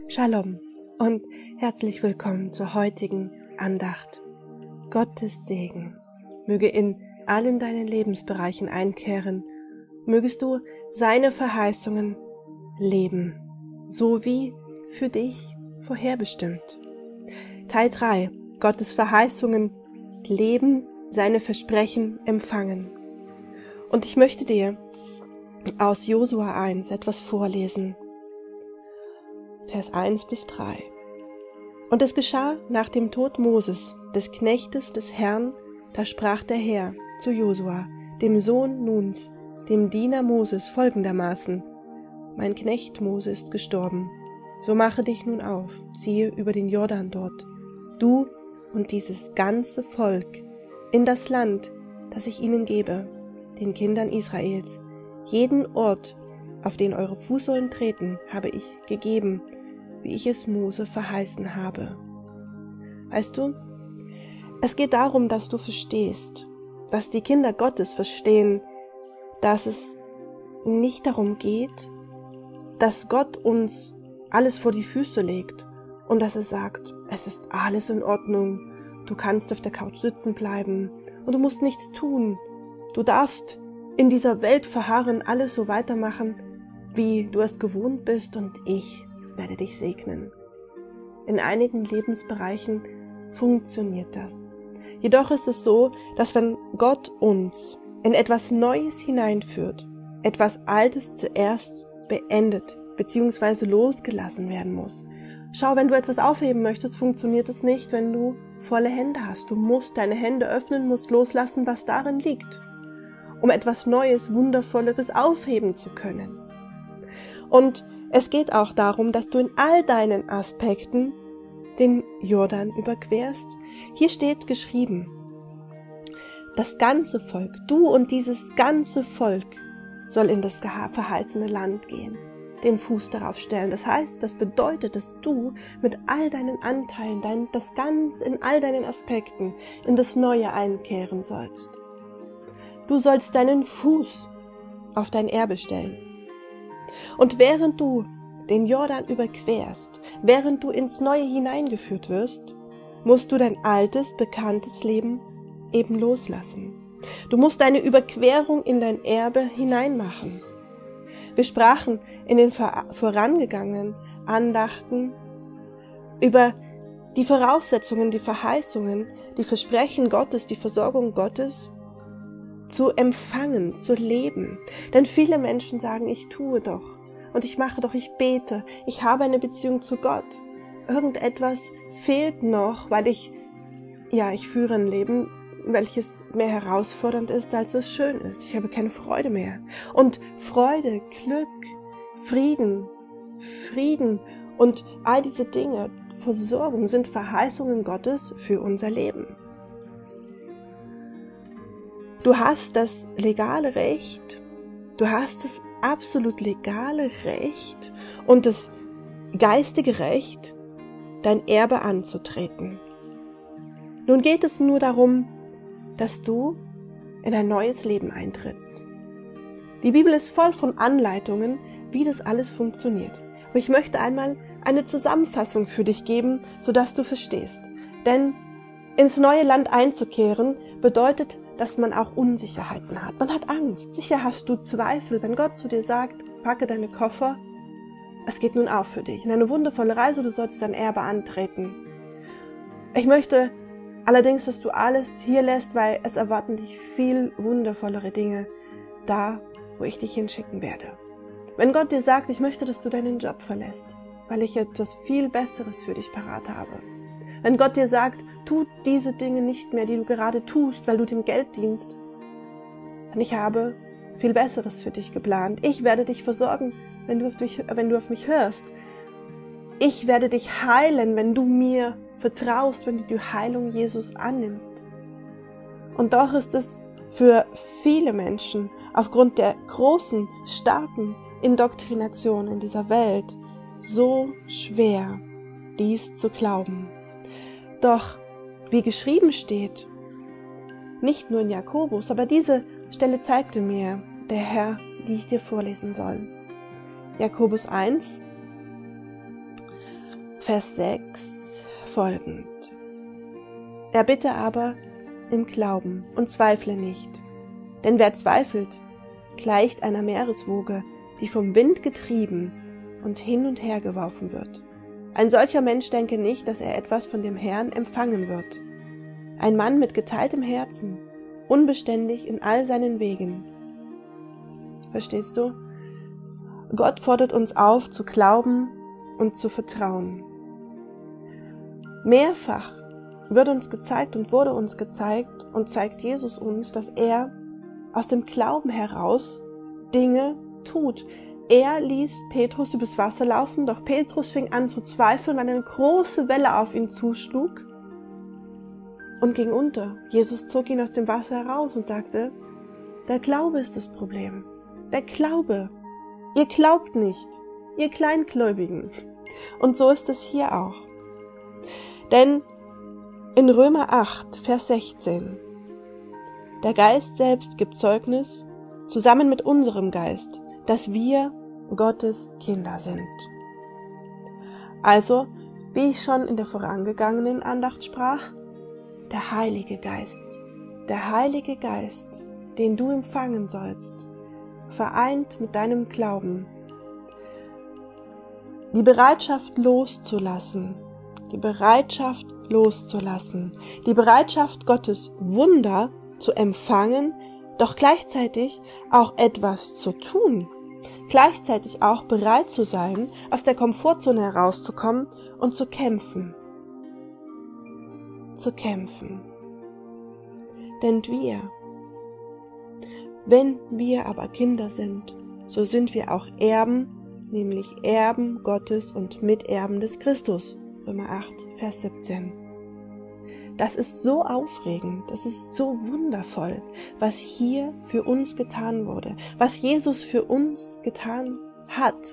Shalom und herzlich willkommen zur heutigen Andacht. Gottes Segen möge in allen deinen Lebensbereichen einkehren. Mögest du seine Verheißungen leben, so wie für dich vorherbestimmt. Teil 3. Gottes Verheißungen leben, seine Versprechen empfangen. Und ich möchte dir aus Josua 1 etwas vorlesen. Vers 1 bis 3. Und es geschah nach dem Tod Moses, des Knechtes des Herrn, da sprach der Herr zu Josua, dem Sohn Nuns, dem Diener Moses, folgendermaßen: Mein Knecht Mose ist gestorben, so mache dich nun auf, ziehe über den Jordan dort, du und dieses ganze Volk, in das Land, das ich ihnen gebe, den Kindern Israels. Jeden Ort, auf den eure Fußsohlen treten, habe ich gegeben, wie ich es Mose verheißen habe. Weißt du, es geht darum, dass du verstehst, dass die Kinder Gottes verstehen, dass es nicht darum geht, dass Gott uns alles vor die Füße legt und dass er sagt, es ist alles in Ordnung, du kannst auf der Couch sitzen bleiben und du musst nichts tun. Du darfst in dieser Welt verharren, alles so weitermachen, wie du es gewohnt bist, und ich werde dich segnen. In einigen Lebensbereichen funktioniert das. Jedoch ist es so, dass wenn Gott uns in etwas Neues hineinführt, etwas Altes zuerst beendet bzw. losgelassen werden muss. Schau, wenn du etwas aufheben möchtest, funktioniert es nicht, wenn du volle Hände hast. Du musst deine Hände öffnen, musst loslassen, was darin liegt, um etwas Neues, Wundervolleres aufheben zu können. Und es geht auch darum, dass du in all deinen Aspekten den Jordan überquerst. Hier steht geschrieben, das ganze Volk, du und dieses ganze Volk soll in das verheißene Land gehen, den Fuß darauf stellen. Das heißt, das bedeutet, dass du mit all deinen Anteilen, in all deinen Aspekten in das Neue einkehren sollst. Du sollst deinen Fuß auf dein Erbe stellen. Und während du den Jordan überquerst, während du ins Neue hineingeführt wirst, musst du dein altes, bekanntes Leben eben loslassen. Du musst deine Überquerung in dein Erbe hineinmachen. Wir sprachen in den vorangegangenen Andachten über die Voraussetzungen, die Verheißungen, die Versprechen Gottes, die Versorgung Gottes zu empfangen, zu leben. Denn viele Menschen sagen, ich tue doch und ich mache doch, ich bete, ich habe eine Beziehung zu Gott. Irgendetwas fehlt noch, weil ich führe ein Leben, welches mehr herausfordernd ist, als es schön ist. Ich habe keine Freude mehr. Und Freude, Glück, Frieden und all diese Dinge, Versorgung, sind Verheißungen Gottes für unser Leben. Du hast das legale Recht, du hast das absolut legale Recht und das geistige Recht, dein Erbe anzutreten. Nun geht es nur darum, dass du in ein neues Leben eintrittst. Die Bibel ist voll von Anleitungen, wie das alles funktioniert. Aber ich möchte einmal eine Zusammenfassung für dich geben, sodass du verstehst. Denn ins neue Land einzukehren bedeutet, dass man auch Unsicherheiten hat. Man hat Angst. Sicher hast du Zweifel, wenn Gott zu dir sagt, packe deine Koffer, es geht nun auf für dich. In eine wundervolle Reise, du sollst dein Erbe antreten. Ich möchte allerdings, dass du alles hier lässt, weil es erwarten dich viel wundervollere Dinge da, wo ich dich hinschicken werde. Wenn Gott dir sagt, ich möchte, dass du deinen Job verlässt, weil ich etwas viel Besseres für dich parat habe. Wenn Gott dir sagt, tu diese Dinge nicht mehr, die du gerade tust, weil du dem Geld dienst, denn ich habe viel Besseres für dich geplant. Ich werde dich versorgen, wenn du auf mich hörst. Ich werde dich heilen, wenn du mir vertraust, wenn du die Heilung Jesus annimmst. Und doch ist es für viele Menschen aufgrund der großen, starken Indoktrination in dieser Welt so schwer, dies zu glauben. Doch, wie geschrieben steht, nicht nur in Jakobus, aber diese Stelle zeigte mir der Herr, die ich dir vorlesen soll. Jakobus 1, Vers 6 folgend. Erbitte aber im Glauben und zweifle nicht. Denn wer zweifelt, gleicht einer Meereswoge, die vom Wind getrieben und her geworfen wird. Ein solcher Mensch denke nicht, dass er etwas von dem Herrn empfangen wird. Ein Mann mit geteiltem Herzen, unbeständig in all seinen Wegen. Verstehst du? Gott fordert uns auf, zu glauben und zu vertrauen. Mehrfach wird uns gezeigt und wurde uns gezeigt und zeigt Jesus uns, dass er aus dem Glauben heraus Dinge tut. Er ließ Petrus übers Wasser laufen, doch Petrus fing an zu zweifeln, weil eine große Welle auf ihn zuschlug und ging unter. Jesus zog ihn aus dem Wasser heraus und sagte, der Glaube ist das Problem. Der Glaube. Ihr glaubt nicht, ihr Kleingläubigen. Und so ist es hier auch. Denn in Römer 8, Vers 16, der Geist selbst gibt Zeugnis, zusammen mit unserem Geist, dass wir Gottes Kinder sind. Also, wie ich schon in der vorangegangenen Andacht sprach, der Heilige Geist, den du empfangen sollst, vereint mit deinem Glauben, die Bereitschaft loszulassen, die Bereitschaft Gottes Wunder zu empfangen, doch gleichzeitig auch etwas zu tun, gleichzeitig auch bereit zu sein, aus der Komfortzone herauszukommen und zu kämpfen. Denn wenn wir aber Kinder sind, so sind wir auch Erben, nämlich Erben Gottes und Miterben des Christus. Römer 8, Vers 17. Das ist so aufregend, das ist so wundervoll, was hier für uns getan wurde, was Jesus für uns getan hat.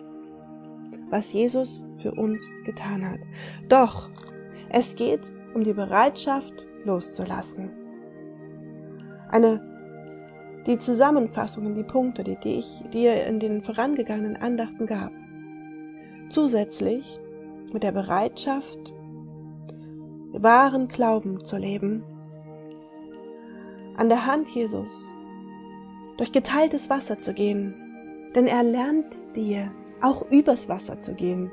Doch es geht um die Bereitschaft loszulassen. Die Zusammenfassungen, die Punkte, die ich dir in den vorangegangenen Andachten gab. Zusätzlich mit der Bereitschaft, wahren Glauben zu leben, an der Hand Jesus durch geteiltes Wasser zu gehen, denn er lernt dir auch übers Wasser zu gehen.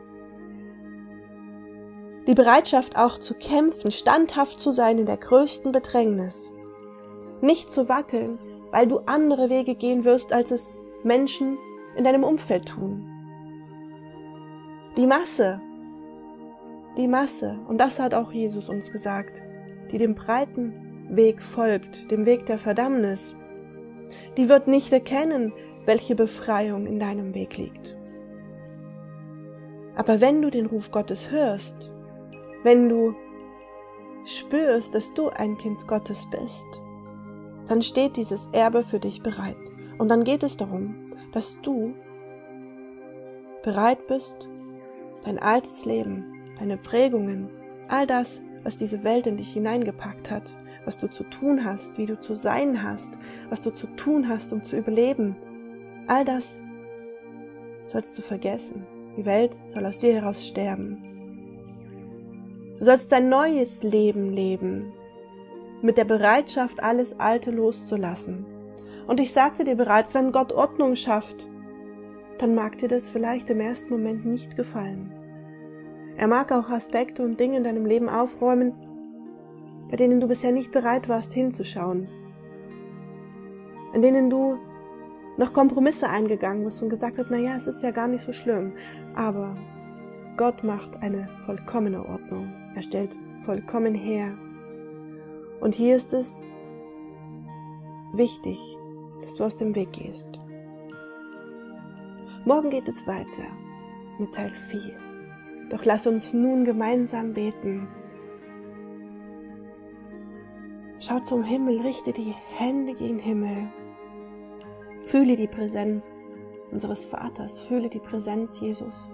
Die Bereitschaft auch zu kämpfen, standhaft zu sein in der größten Bedrängnis, nicht zu wackeln, weil du andere Wege gehen wirst, als es Menschen in deinem Umfeld tun. Die Masse, und das hat auch Jesus uns gesagt, die dem breiten Weg folgt, dem Weg der Verdammnis, die wird nicht erkennen, welche Befreiung in deinem Weg liegt. Aber wenn du den Ruf Gottes hörst, wenn du spürst, dass du ein Kind Gottes bist, dann steht dieses Erbe für dich bereit. Und dann geht es darum, dass du bereit bist, dein altes Leben, deine Prägungen, all das, was diese Welt in dich hineingepackt hat, was du zu tun hast, wie du zu sein hast, was du zu tun hast, um zu überleben, all das sollst du vergessen. Die Welt soll aus dir heraus sterben. Du sollst dein neues Leben leben, mit der Bereitschaft, alles Alte loszulassen. Und ich sagte dir bereits, wenn Gott Ordnung schafft, dann mag dir das vielleicht im ersten Moment nicht gefallen. Er mag auch Aspekte und Dinge in deinem Leben aufräumen, bei denen du bisher nicht bereit warst hinzuschauen, in denen du noch Kompromisse eingegangen bist und gesagt hast, naja, es ist ja gar nicht so schlimm. Aber Gott macht eine vollkommene Ordnung. Er stellt vollkommen her. Und hier ist es wichtig, dass du aus dem Weg gehst. Morgen geht es weiter mit Teil 4. Doch lass uns nun gemeinsam beten. Schau zum Himmel, richte die Hände gegen den Himmel. Fühle die Präsenz unseres Vaters, fühle die Präsenz Jesus.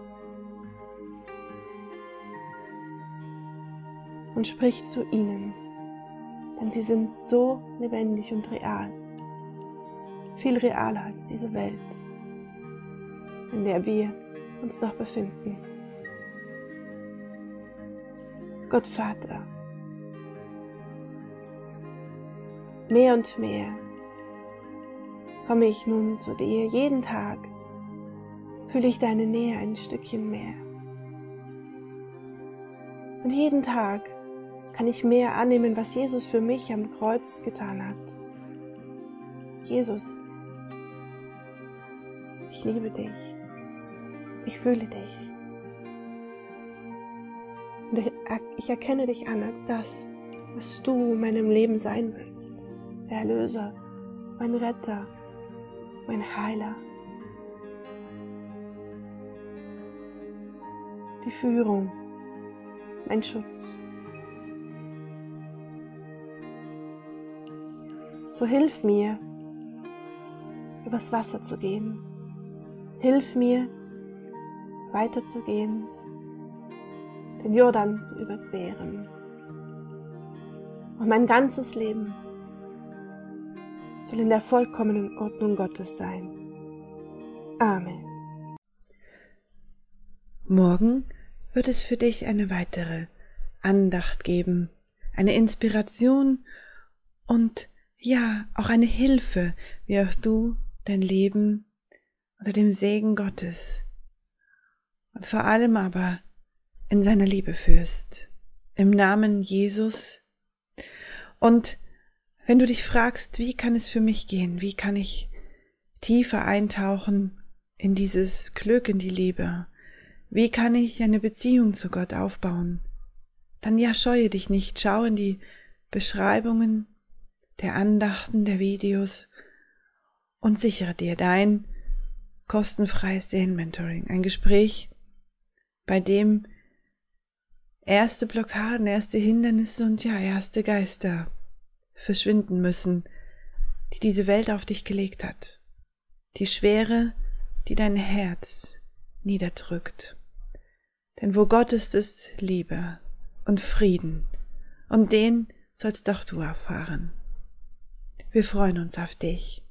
Und sprich zu ihnen, denn sie sind so lebendig und real. Viel realer als diese Welt, in der wir uns noch befinden. Gott Vater, mehr und mehr komme ich nun zu dir. Jeden Tag fühle ich deine Nähe ein Stückchen mehr. Und jeden Tag kann ich mehr annehmen, was Jesus für mich am Kreuz getan hat. Jesus, ich liebe dich. Ich fühle dich. Und ich erkenne dich an als das, was du in meinem Leben sein willst. Der Erlöser, mein Retter, mein Heiler. Die Führung, mein Schutz. So hilf mir, übers Wasser zu gehen. Hilf mir, weiterzugehen, den Jordan zu überqueren. Und mein ganzes Leben soll in der vollkommenen Ordnung Gottes sein. Amen. Morgen wird es für dich eine weitere Andacht geben, eine Inspiration und ja, auch eine Hilfe, wie auch du dein Leben unter dem Segen Gottes und vor allem aber in seiner Liebe führst. Im Namen Jesus. Und wenn du dich fragst, wie kann es für mich gehen, wie kann ich tiefer eintauchen in dieses Glück, in die Liebe, wie kann ich eine Beziehung zu Gott aufbauen, dann ja, scheue dich nicht, schau in die Beschreibungen der Andachten, der Videos und sichere dir dein kostenfreies Seelenmentoring, ein Gespräch, bei dem erste Blockaden, erste Hindernisse und ja, erste Geister verschwinden müssen, die diese Welt auf dich gelegt hat, die Schwere, die dein Herz niederdrückt. Denn wo Gott ist, ist Liebe und Frieden, und den sollst auch du erfahren. Wir freuen uns auf dich.